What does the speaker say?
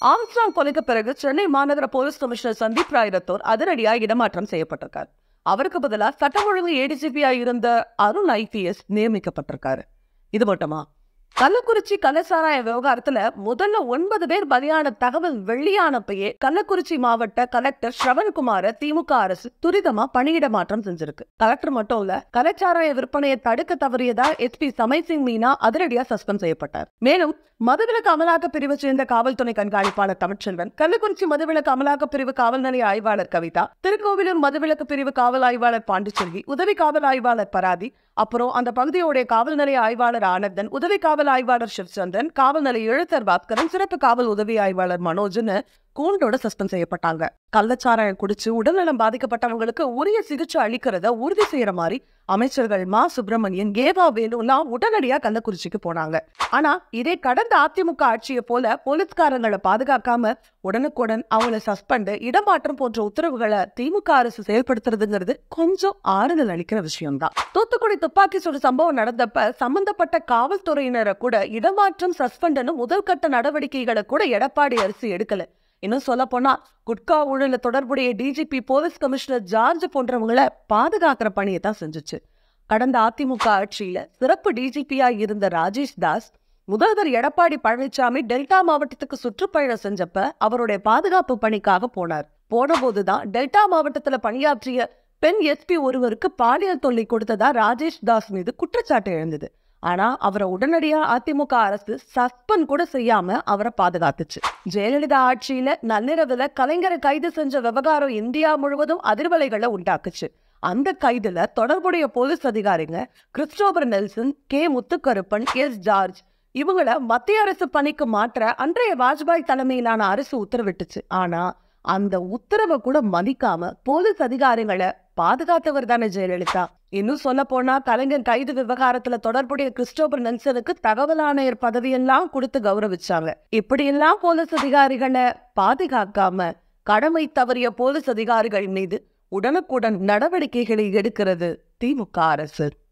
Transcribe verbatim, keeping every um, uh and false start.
Armstrong கொலைக்கு பிறகு சென்னை மாநகர போலீஸ் கமிஷனர் சந்தீப் ராய் ரத்தோர் அதிரடியாக இடமாற்றம் செய்யப்பட்டிருக்காரு. அவருக்கு பதிலாக சட்டம் ஒழுங்கு ஏடிஜிபியா இருந்த அருண் ஐபிஎஸ் நியமிக்கப்பட்டிருக்காரு. இது மட்டுமா, கள்ளக்குறிச்சி கள்ளச்சாராய விவகாரத்துல முதல்ல ஒன்பது பேர் பலியான தகவல் வெளியானப்பயே கள்ளக்குறிச்சி மாவட்ட கலெக்டர் ஸ்ரவன்குமார திமுக அரசு துரிதமா பணியிட மாற்றம் செஞ்சிருக்கு. கலெக்டர் மட்டும் இல்ல, கள்ளச்சாராய விற்பனையை தடுக்க தவறியதா எஸ்பி சமைசிங் மீனா அதிரடியா சஸ்பெண்ட் செய்யப்பட்டார். மேலும் மதுவிலக்கு அமலாக்க பிரிவை சேர்ந்த காவல்துறை கண்காணிப்பாளர் தமிழ்ச்செல்வன், கள்ளக்குறிச்சி மதுவிலக்கு அமலாக்க பிரிவு காவல் நிலைய ஆய்வாளர் கவிதா, திருக்கோவிலூர் மதுவிலக்கு பிரிவு காவல் ஆய்வாளர் பாண்டிச்செல்வி, உதவி காவல் ஆய்வாளர் பராதி, அப்புறம் அந்த பகுதியோடைய காவல் நிலைய ஆய்வாளர் ஆனந்தன், உதவி காவல் ஆய்வாளர் சிவச்சந்திரன், காவல் நிலைய எழுத்தர் பாஸ்கரன், சிறப்பு காவல் உதவி ஆய்வாளர் மனோஜ்னு கூண்டோட சஸ்பெண்ட் செய்யப்பட்டாங்க. கள்ளச்சாராயம் குடிச்சு உடல்நலம் பாதிக்கப்பட்டவங்களுக்கு உரிய சிகிச்சை அளிக்கிறத உறுதி செய்யற மாதிரி அமைச்சர்கள் மா சுப்பிரமணியன், ஏவா வேலுலாம் உடனடியா கள்ளக்குறிச்சிக்கு போனாங்க. ஆனா இதே கடந்த அதிமுக ஆட்சியை போல போலீஸ்காரங்களை பாதுகாக்காம உடனுக்குடன் அவங்களை சஸ்பெண்ட், இடமாற்றம் போன்ற உத்தரவுகளை திமுக அரசு செயல்படுத்துறதுங்கிறது கொஞ்சம் ஆறுதல் அளிக்கிற விஷயம் தான். தூத்துக்குடி துப்பாக்கி சூடு சம்பவம் நடந்தப்ப சம்பந்தப்பட்ட காவல்துறையினரை கூட இடமாற்றம், சஸ்பெண்ட் முதல் கட்ட நடவடிக்கைகளை கூட எடப்பாடி அரசு எடுக்கல. இன்னும் சொல்ல போனா குட்கா ஊழல தொடர்புடைய டிஜிபி, போலீஸ் கமிஷனர் ஜார்ஜ் போன்றவங்களை பாதுகாக்கிற பணியை தான் செஞ்சுச்சு. கடந்த அதிமுக ஆட்சியில சிறப்பு டிஜிபியா இருந்த ராஜேஷ் தாஸ் முதல்வர் எடப்பாடி பழனிசாமி டெல்டா மாவட்டத்துக்கு சுற்றுப்பயணம் செஞ்சப்ப அவருடைய பாதுகாப்பு பணிக்காக போனார். போன போதுதான் டெல்டா மாவட்டத்துல பணியாற்றிய பெண் எஸ்பி ஒருவருக்கு பாலியல் தொல்லை கொடுத்ததா ராஜேஷ் தாஸ் மீது குற்றச்சாட்டு எழுந்தது. ஆனா அவரை உடனடியா அதிமுக அரசு சஸ்பெண்ட் கூட செய்யாம அவரை பாதுகாத்துச்சு. ஜெயலலிதா ஆட்சியில நள்ளிரவுல கலைஞரை கைது செஞ்ச விவகாரம் இந்தியா முழுவதும் அதிர்வலைகளை உண்டாக்குச்சு. அந்த கைதுல தொடர்புடைய போலீஸ் அதிகாரிங்க Christopher Nelson, K Muthukaruppan, S George இவங்கள மத்திய அரசு பணிக்கு மாற்ற அன்றைய வாஜ்பாய் தலைமையிலான அரசு உத்தரவிட்டுச்சு. ஆனா அந்த உத்தரவை கூட மதிக்காம போலீஸ் அதிகாரிகளை பாதுகாத்தவர் தானே ஜெயலலிதா. இன்னும் சொல்ல போனா கலைஞர் கைது விவகாரத்துல தொடர்புடைய கிறிஸ்டோபர் நெல்சனுக்கு தகவல் ஆணையர் பதவியெல்லாம் கொடுத்து கௌரவிச்சாங்க. இப்படி எல்லாம் போலீஸ் அதிகாரிகளை பாதுகாக்காம கடமை தவறிய போலீஸ் அதிகாரிகள் மீது உடனுக்குடன் நடவடிக்கைகளை எடுக்கிறது திமுக அரசு.